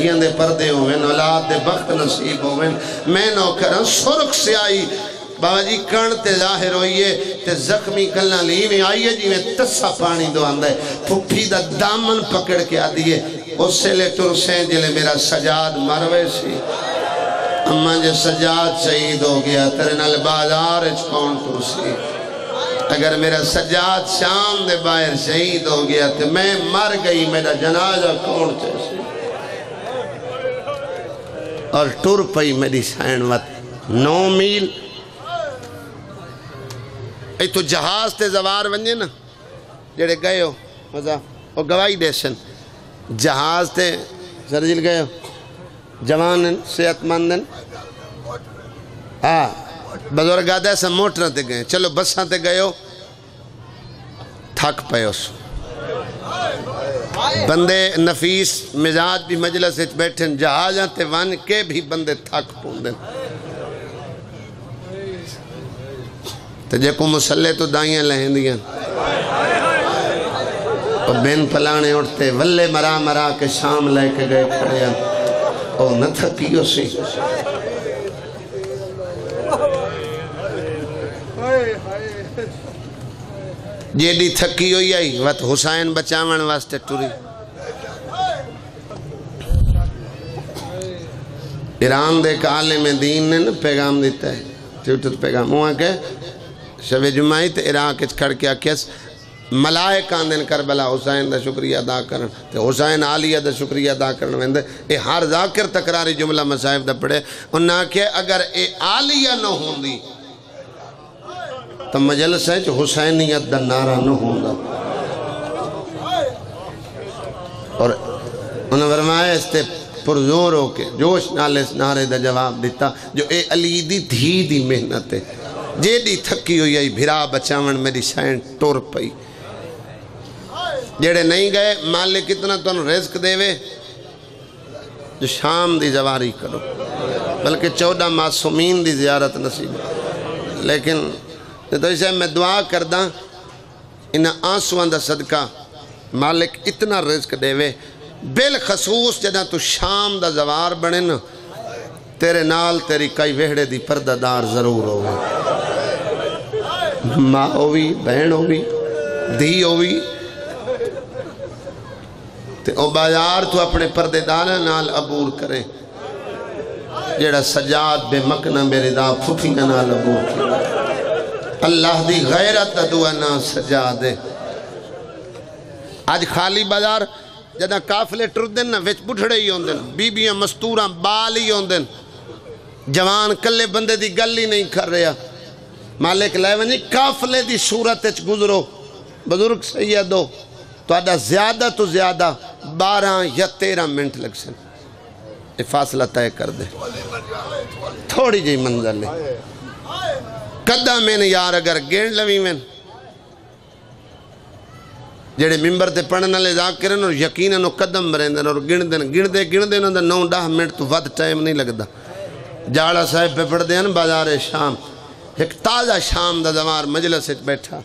دے پردے ہوئے اولاد دے بخت نصیب ہوئے میں نوکران سرخ سے آئی بابا جی کن تے ظاہر ہوئیے تے زخمی کلنا لی میں آئیے جی میں تسا پانی دو آندہ ہے پھپھی دا دامن پکڑ کے آدھیے اس سے لے ترسیں جلے میرا سجاد مروے سی اماں جے سجاد شہید ہو گیا ترے نال بازار اچھ کون ترسی اگر میرا سجاد شام دے باہر شہید ہو گیا تو میں مر گئی میرا جنازہ کون چیسی اور ٹر پئی میری سائن وقت 9 میل ای تو جہاز تے زوار ونجے نا جڑے گئے ہو مزا وہ گواہی دیشن جہاز تے سرجل گئے ہو جوان صحت مندن ہاں بزرگ آدھا ایسا موٹر تے گئے چلو بساں تے گئے ہو تھک پئے اس بندے نفیس مزاج بھی مجلس اچھ بیٹھن جہازاں تے ون کے بھی بندے تھک پوندن تو جے کو مسلح تو دائیاں لہیں دیاں اور بین پلانے اٹھتے ولے مرا مرا کے شام لے کے گئے کھڑے ہیں اور نہ تھکیو سی جیڑی تھکی ہوئی آئی وقت حسین بچاون واسطے ٹوری ایران دے عالم دین نے پیغام دیتا ہے ٹوٹت پیغام ہوا کہ شب جمعی تے عراق اچھ کھڑ کے آکیس ملائک آندن کربلا حسین دا شکریہ ادا کرن تے حسین عالیہ دا شکریہ ادا کرن ویندے اے ہر ذاکر تکراری جملہ مسائب دا پڑھے انہاں کہ اگر اے عالیہ نہ ہوندی تو مجلس ہے جو حسینیت دا نعرہ نہ ہوگا اور انہوں نے فرمایا اس تے پرزور ہو کے جوش نال اس نعرے دا جواب دیتا جو اے علی دی دھی دی محنت ہے جے دی تھکی ہوئی آئی بھرا بچاون میری شائن ٹور پئی جیڑے نہیں گئے مالک اتنا تو انہوں رزق دے وے جو شام دی زواری کرو بلکہ 14 معصومین دی زیارت نصیب لیکن تو اسے میں دعا کردہ انہاں آنسوان دا صدقہ مالک اتنا رزق دے وے بالخصوص جدہ تو شام دا زوار بنے نا تیرے نال تیری کئی وہڑے دی پردہ دار ضرور ہوگی ماں ہوئی بہن ہوئی دھی ہوئی تے او بازار تو اپنے پردے دارہ نال عبور کرے جیڑا سجاد بے مکنہ بے ردا پھوپھیاں نال عبور کرے اللہ دی غیرت دعا نا سجادے آج خالی بازار جدہ کافلے ٹردن نا وچ بڑھڑے ہی ہوندن بیبیاں مستوراں بال ہی ہوندن جوان کلے بندے دی گلی نہیں کر رہا مالک لائے ونجی کافلے دی صورت اچھ گزرو بزرگ سیدو تو آدھا زیادہ تو زیادہ 12 یا 13 منٹ لگ سن یہ فاصلہ طے کر دے تھوڑی جی منظر لے قدہ میں نے یار اگر گینڈ لوی میں جڑے ممبر تے پڑھنا لے ذاکرن اور یقیناً قدم برندن اور گن دے 9-10 منٹ تو ود ٹائم نہیں لگتا جاڑا صاحب پہ پڑھ دیں بازار شام ایک تازہ شام دا زوار مجلس بیٹھا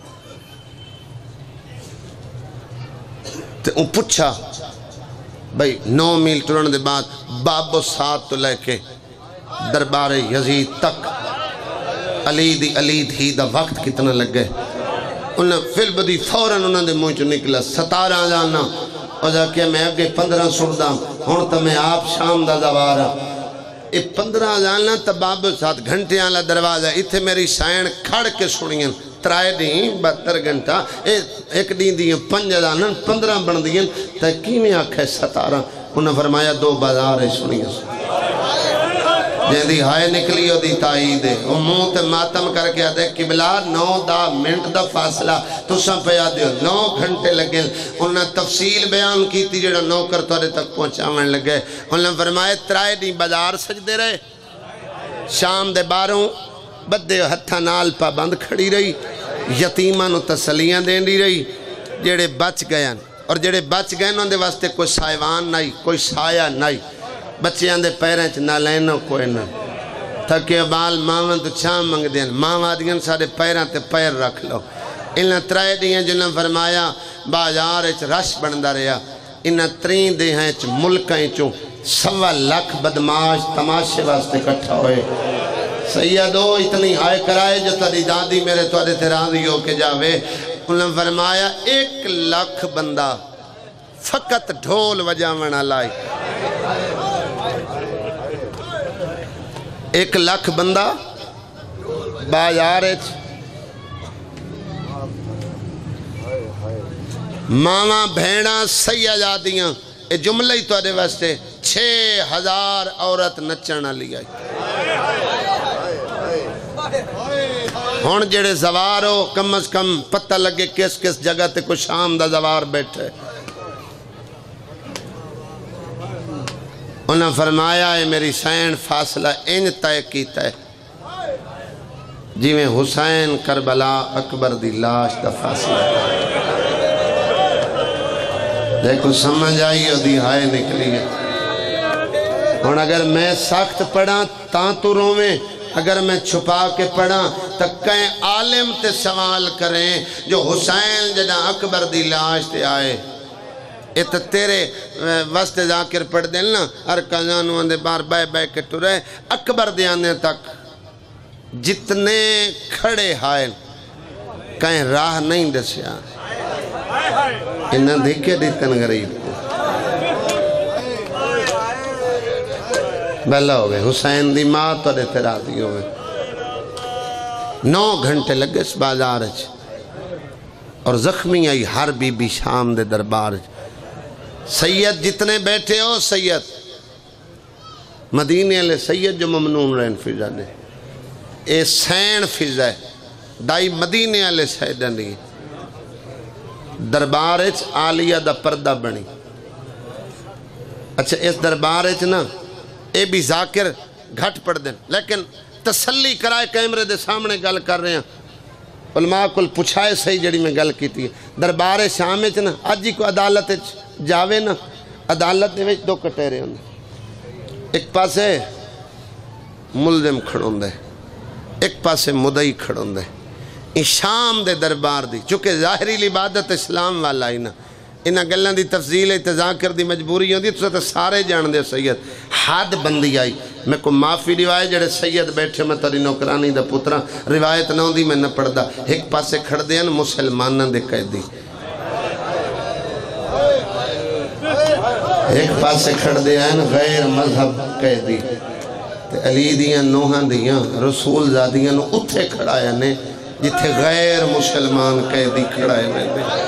تے ان پچھا بھئی 9 میل ٹرن دے بعد باب و سات تو لے کے دربار یزید تک علی تھی دا وقت کتنا لگ گئے انہیں فل بدی فوراً انہوں نے موچ نکلا 17 جانا اور جا کہ میں اگے 15 سردہ ہون تا میں آپ شام دا زوارا 15 جانا تا باب و سات گھنٹے آنلا دروازہ اتھے میری سائن کھڑ کے سنیں 3 دیں 72 گھنٹہ ایک دیں دیں 5 جانا 15 بن دیں تا کی میں آکھے 17 انہیں فرمایا 2 بازار سنیں جہاں دی ہائے نکلی ہو دی تائید ہے وہ منہ تے ماتم کر کے آدھے قبلہ 9-10 منٹ دا فاصلہ تو ساں پہ آدھے 9 گھنٹے لگے انہوں نے تفصیل بیان کی تھی جڑا نوکر توڑے تک پہنچاون لگے انہوں نے فرمائے 3 دیں بازار سجدے رہے شام دے 12 بدے ہتھا نال پا بند کھڑی رہی یتیمہ نو تسلیاں دین دی رہی جڑے بچ گئے اور جڑے بچ گئے انہوں نے واسطے کوئی سائیوان نہیں کوئی سایہ نہیں بچے آندے پیریں چھ نہ لینو کوئی نہ تھکے بال ماں تو چھام منگ دیں ماں آدھگن سارے پیریں تے پیر رکھ لو انہاں 3 دیاں جنہاں فرمایا بازار اچھ رش بندہ رہا انہاں 3 دیاں اچھ ملکیں چوں 1.25 लाख بدماش تماشے واسطے کٹھا ہوئے سیدو اتنی ہائے کرائے جو تاری دادی میرے توڑے تے راضی ہو کے جاوے انہوں نے فرمایا 1 لاکھ بندہ فقط ڈھول وجامنا لائی 1 لاکھ بندہ بازارچ ماما بھیڑا سیادیاں اے جملہ ہی تو آدھے واسطے 6000 عورت نچنا لیا ہون جڑے زوار ہو کم از کم پتہ لگے کس کس جگہ تے کو شام دا زوار بیٹھے انہاں فرمایا ہے میری سین فاصلہ انج طے کیتا ہے جی میں حسین کربلا اکبر دی لاش دا فاصلہ دیکھو سمجھ آئی ہو دی ہائے نکلی ہے اور اگر میں سخت پڑھا تاں تو رویں اگر میں چھپا کے پڑھا تو کہیں عالم تے سوال کریں جو حسین جدہ اکبر دی لاش تے آئے ات تیرے وسط ذاکر پڑھ دیں نا ہر کازانوں اندے بار بائے بائے کے ٹورے اکبر دے آنے تک جتنے کھڑے ہائے کہیں راہ نہیں دسیا انہاں دیکھے دیتن غریب بھلا ہوئے حسین دی ماں تو دیتے راضی ہوئے 9 گھنٹے لگے اس بازار اور زخمی آئی ہر بی بی شام دے دربار سید جتنے بیٹھے ہو سید مدینے لے سید جو ممنون رہن فضا دے اے سین فضا ہے دائی مدینے لے سیدہ نہیں دربارچ آلیہ دا پردہ بنی اچھا اس دربارچ نا اے بھی ذاکر گھٹ پڑ دیں لیکن تسلی کرائے کیمرے دے سامنے گل کر رہے ہیں علماء کل پچھائے صحیح جڑی میں گل کی تھی دربار شامچ نا آجی کو عدالت جاوے نا عدالت دے ویچ 2 کٹیرے ہوں ایک پاسے ملزم کھڑوں دے ایک پاسے مدعی کھڑوں دے شام دے دربار دی چونکہ ظاہری عبادت اسلام والا ہی نا انہاں گلن دی تفضیل ہے ذاکر دی مجبوری ہوندی تو سارے جان دے سید حد بندی آئی میں کو معافی روایت جڑے سید بیٹھے میں تاری نوکرانی دا پترا روایت نہ ہوندی میں نہ پڑھ دا ایک پاسے کھڑ دے ہیں مسلمانہ دے قیدی ایک پاسے کھڑ دے ہیں غیر مذہب قیدی علی دیاں نوحاں دیاں رسول زادیاں نو اتھے کھڑایا نے جتھے غیر مسلمان قیدی کھڑائے میں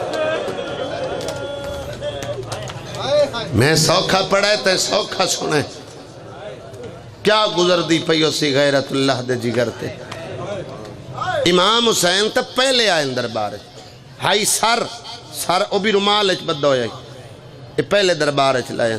میں سوکھا پڑھائے تے سوکھا سنے کیا گزر دی پیو سی غیرت اللہ دے جگر تے امام حسین تا پہلے آئے دربار ہائی سر او بھی رمال اچ بدو آئی یہ پہلے دربار اچ لائے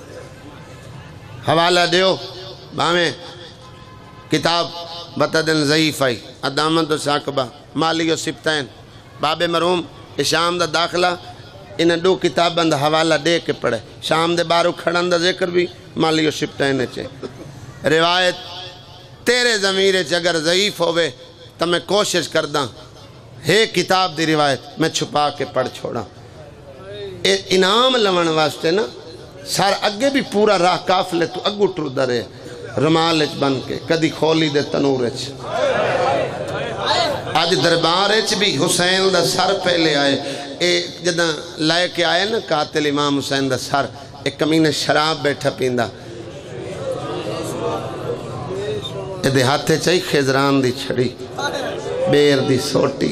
حوالہ دیو باہمیں کتاب بتا دن ضعیف آئی ادامت و ساکبہ مالی و سبتین باب مرحوم شام دا داخلہ انہیں 2 کتاب دا حوالہ دے کے پڑھے شام دے بارو کھڑن دا ذکر بھی مالی و سبتین چھے روایت تیرے ضمیر اگر ضعیف ہوئے تو میں کوشش کرداں ہے کتاب دی روایت میں چھپا کے پڑھ چھوڑا انعام لون واسطے نا سار اگے بھی پورا راہ کافلے تو اگو ٹر درے رمالچ بن کے کدی کھولی دے تنورچ آج دربارچ بھی حسین دا سر پہلے آئے جدہ لائے کے آئے نا قاتل امام حسین دا سر ایک کمینہ شراب بیٹھا پیندہ دے ہاتھے چاہی خیزران دی چھڑی بیر دی سوٹی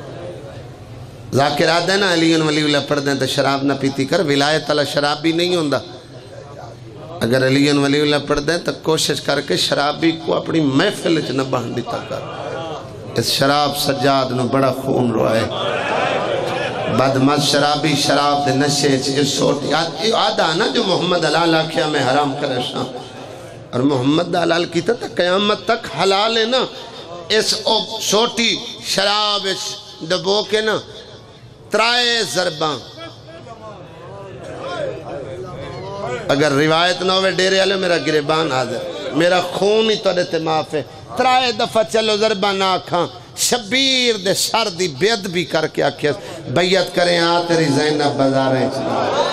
ذاکر آدھے نا علیون ولی اللہ پڑھ دیں تو شراب نہ پیتی کر ولایت اللہ شراب بھی نہیں ہوندہ اگر علیون ولی اللہ پڑھ دیں تو کوشش کر کے شرابی کو اپنی محفل نہ بہن دیتا کر اس شراب سجاد نو بڑا خون روائے بدمت شرابی شراب دے نشے چیز سوٹی آدھا نا جو محمد علال آکھیا میں حرام کرے شام اور محمد علال کیتا تا قیامت تک حلال ہے نا اس سوٹی شراب دبو کے نا 3 ضرباں اگر روایت نہ ہوئے ڈیرے آلے میرا گریبان حاضر میرا خون ہی تو دیتے معاف ہے 3 دفعہ چلو ضربہ نہ کھاں شبیر دے سر دی بید بھی کر کے آکھیں بیعت کریں تیری زینب بازار ہیں